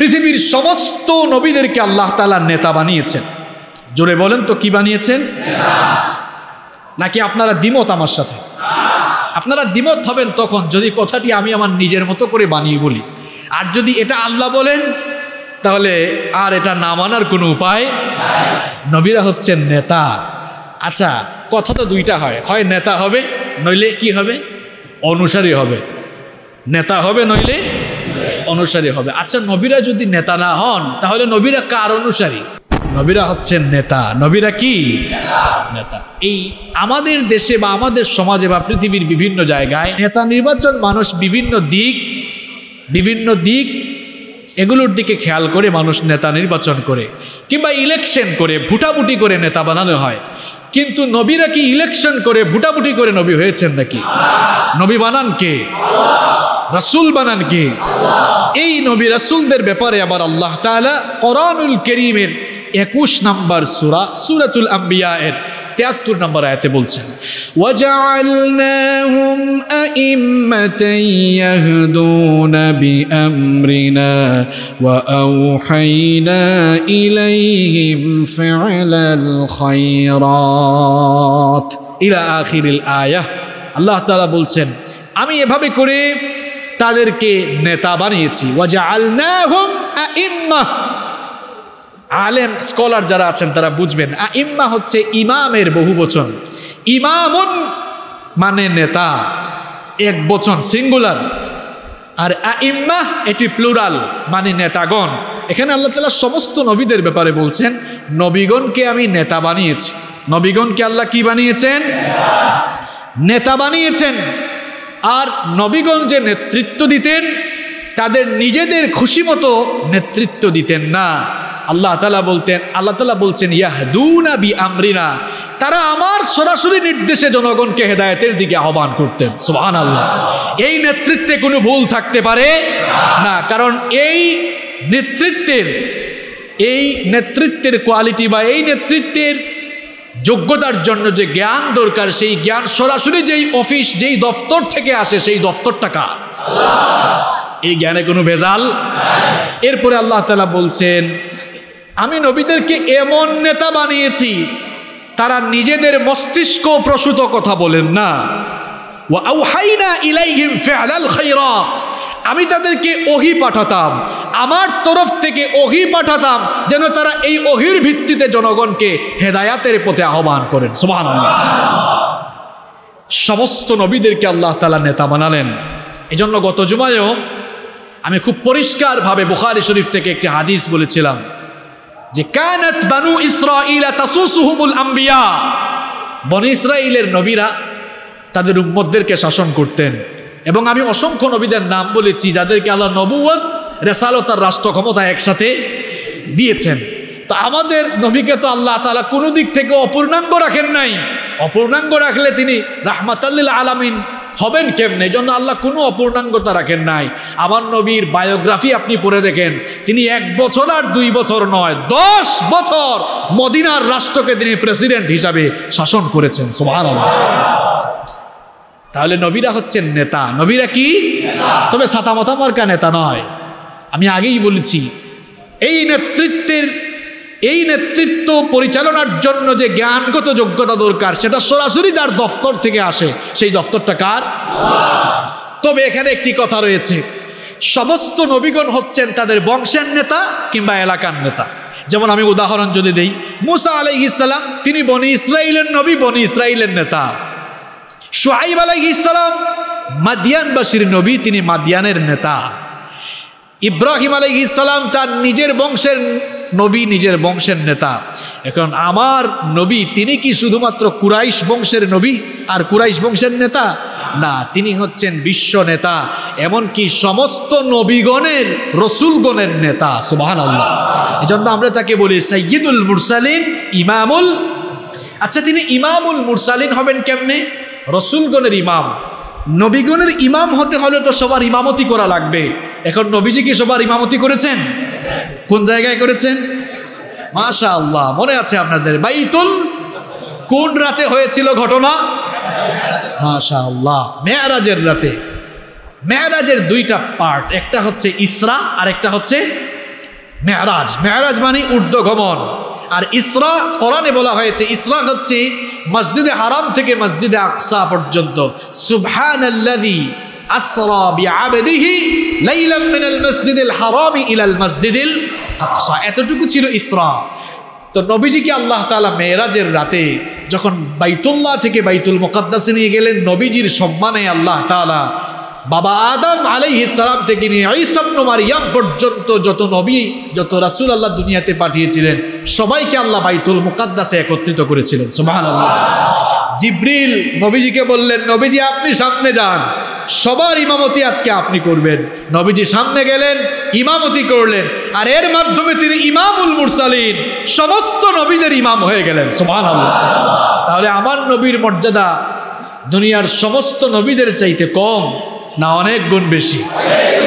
পৃথিবীর সমস্ত নবীদেরকে আল্লাহ তাআলা নেতা বানিয়েছেন। জোরে বলেন তো কি বানিয়েছেন? নাকি আপনারা দ্বিমত আমার সাথে? আপনারা দ্বিমত হবেন তখন যদি কথাটি আমি আমার নিজের মতো করে বানিয়ে বলি। আর যদি এটা আল্লাহ বলেন তাহলে আর এটা না মানার কোনো উপায়। নবীরা হচ্ছেন নেতা। আচ্ছা, কথা তো দুইটা হয়, হয় নেতা হবে নইলে কি হবে? অনুসারী হবে। নেতা হবে নইলে অনুসারী হবে। আচ্ছা, নবীরা যদি নেতা না হন তাহলে নবীরা কার অনুসারী? নবীরা হচ্ছেন নেতা। নবীরা কি? নেতা। এই আমাদের দেশে বা আমাদের সমাজে বা পৃথিবীর বিভিন্ন জায়গায় নেতা নির্বাচন মানুষ বিভিন্ন দিক এগুলোর দিকে খেয়াল করে মানুষ নেতা নির্বাচন করে, কিংবা ইলেকশন করে ভোটাভুটি করে নেতা বানানো হয়। কিন্তু নবীরা কি ইলেকশন করে ভোটাভুটি করে নবী হয়েছেন নাকি? নবী বানান কে? রাসূল বানান কে? এই নবী রাসূলদের ব্যাপারে আবার আল্লাহ তাআলা কোরআনুল কারীমের 21 নম্বর সূরা সূরাতুল আম্বিয়া এর 73 নম্বর আয়াতে বলছেন, ওয়াজআলনাহুম আইম্মাতান ইয়াহদুনা বিআমরিনা ওয়া আওহাইনা ইলাইহিম ফি'লাল খায়রাত ইলা আখিরিল আয়াহ। আল্লাহ তাআলা বলছেন, আমি এভাবে করে তাদেরকে নেতা বানিয়েছি। ওয়াজআলনাহুম আইম্মা, আলেম স্কলার যারা আছেন তারা বুঝবেন, আইম্মা হচ্ছে ইমামের বহুবচন। ইমামুন মানে নেতা, এক বচন সিঙ্গুলার। আর আইম্মা এটি প্লুরাল মানে নেতাগণ। এখানে আল্লাহ তাআলা সমস্ত নবীদের ব্যাপারে বলছেন, নবীগণকে আমি নেতা বানিয়েছি। নবীগণকে আল্লাহ কি বানিয়েছেন? নেতা বানিয়েছেন। আর নবীগণ যে নেতৃত্ব দিতেন তাদের নিজেদের খুশি মতো নেতৃত্ব দিতেন না। আল্লাহ তাআলা বলছেন ইয়াহদুনা বিআমরিনা, তারা আমার সরাসরি নির্দেশে জনগণকে হেদায়েতের দিকে আহ্বান করতেন। সুবহানাল্লাহ। এই নেতৃত্বে কোনো ভুল থাকতে পারে না, কারণ এই নেতৃত্বের কোয়ালিটি বা এই নেতৃত্বের যোগ্যতার জন্য যে জ্ঞান দরকার সেই জ্ঞান সরাসরি যেই অফিস যেই দফতর থেকে আসে সেই দফতরটা কার? এই জ্ঞানে কোনো ভেজাল। এরপরে আল্লাহ তাআলা বলছেন, আমি নবীদেরকে এমন নেতা বানিয়েছি তারা নিজেদের মস্তিষ্ক প্রসূত কথা বলেন না। ওয়া আওহাইনা ইলাইহিম ফি'লাল খায়রাত, আমি তাদেরকে ওহী পাঠাতাম, আমার তরফ থেকে ওহী পাঠাতাম যেন তারা এই ওহীর ভিত্তিতে জনগণকে হেদায়াতের পথে আহ্বান করেন। সুবহানাল্লাহ। সমস্ত নবীদেরকে আল্লাহ তাআলা নেতা বানালেন। এজন্য গত জুমায়ও আমি খুব পরিষ্কারভাবে বুখারী শরীফ থেকে একটি হাদিস বলেছিলাম যে কানাত বানু ইসরাঈল তাসুসুহুমুল আম্বিয়া, বনি ইসরাঈলের নবীরা তাদের উম্মতদেরকে শাসন করতেন। এবং আমি অসংখ্য নবীদের নাম বলেছি যাদেরকে আল্লাহ নবুয়ত, রিসালাত আর রাষ্ট্র ক্ষমতা একসাথে দিয়েছেন। তো আমাদের নবীকে তো আল্লাহ তাআলা কোনো দিক থেকে অপূর্ণাঙ্গ রাখেন নাই। অপূর্ণাঙ্গ রাখলে তিনি রাহমাতাল লিল আলামিন হবেন কেমনে? এজন্য আল্লাহ কোনো অপূর্ণাঙ্গতা রাখেন নাই। আমার নবীর বায়োগ্রাফি আপনি পড়ে দেখেন, তিনি 1 বছর আর 2 বছর নয় 10 বছর মদিনার রাষ্ট্রকে তিনি প্রেসিডেন্ট হিসাবে শাসন করেছেন। সুবহানাল্লাহ। তাহলে নবীরা হচ্ছেন নেতা। নবীরা কি? তবে ছাতামাতা মার্কা নেতা নয়। আমি আগেই বলেছি, এই নেতৃত্ব পরিচালনার জন্য যে জ্ঞানগত যোগ্যতা দরকার সেটা সরাসরি যার দফতর থেকে আসে সেই দফতরটা কার? তবে এখানে একটি কথা রয়েছে, সমস্ত নবীগণ হচ্ছেন তাদের বংশের নেতা কিংবা এলাকার নেতা। যেমন আমি উদাহরণ যদি দেই, মুসা আলাইহিস সালাম তিনি বনি ইসরাইলের নবী, বনি ইসরাইলের নেতা। শুআইব আলাইহিস সালাম মাদিয়ানবাসীর নবী, তিনি মাদিয়ানের নেতা। ইব্রাহিম আলাইহিস সালাম তার নিজের বংশের নবী, নিজের বংশের নেতা। এখন আমার নবী তিনি কি শুধুমাত্র কুরাইশ বংশের নবী আর কুরাইশ বংশের নেতা? না, তিনি হচ্ছেন বিশ্ব নেতা, এমনকি সমস্ত নবীগণের রসুলগণের নেতা। সুবহানাল্লাহ। এজন্য আমরা তাকে বলি সাইয়্যিদুল মুরসালিন, ইমামুল। আচ্ছা, তিনি ইমামুল মুরসালিন হবেন কেমনে? রসুলগণের ইমাম। নবীগণের ইমাম হতে হলে তো সবার ইমামতি করা লাগবে। এখন নবীজি কি সবার ইমামতি করেছেন? কোন জায়গায় করেছেন? মাশাআল্লাহ, মনে আছে আপনাদের? বাইতুল কোন রাতে হয়েছিল ঘটনা? মাশাআল্লাহ, মেরাজের রাতে। মেরাজের 2টা পার্ট, একটা হচ্ছে ইসরা আর একটা হচ্ছে মেরাজ, মেরাজ মানে ঊর্ধ্বগমন। আর ইসরা কোরআনে বলা হয়েছে, ইসরা হচ্ছে মসজিদে হারাম থেকে মসজিদে আকসা পর্যন্ত। সুবহানাল্লাযী আসরা বিআবদিহি লাইলাম মিনাল মসজিদিল হারামি ইলাল মসজিদিল আকসা, এতটুকু ছিল ইসরা। তো নবীজিকে আল্লাহ তাআলা মেরাজের রাতে যখন বাইতুল্লাহ থেকে বাইতুল মুকাদ্দাসে নিয়ে গেলেন, নবীজির সম্মানে আল্লাহ তাআলা বাবা আদম আলাইহিস সালাম থেকে নিয়ে ঈসা ইবনে মারইয়াম পর্যন্ত যত নবী, যত রাসূল আল্লাহ দুনিয়াতে পাঠিয়েছিলেন, সবাইকে আল্লাহ বাইতুল মুকাদ্দাসে একত্রিত করেছিলেন। সুবহানাল্লাহ। জিবরিল নবীজিকে বললেন, নবীজি আপনি সামনে যান, সবার ইমামতি আজকে আপনি করবেন। নবীজি সামনে গেলেন, ইমামতি করলেন, আর এর মাধ্যমে তিনি ইমামুল মুরসালিন, সমস্ত নবীদের ইমাম হয়ে গেলেন। সুবহানাল্লাহ। তাহলে আমার নবীর মর্যাদা দুনিয়ার সমস্ত নবীদের চাইতে কম না অনেক গুণ বেশি?